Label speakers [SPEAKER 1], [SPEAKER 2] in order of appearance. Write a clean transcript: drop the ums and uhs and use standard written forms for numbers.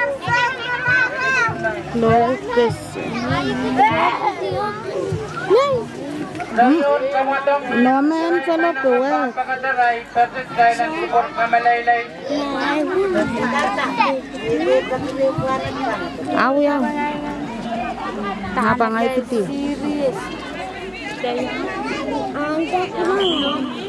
[SPEAKER 1] Lopez. Naman sa Lopez. Aw yaw. Apa nga ito ti?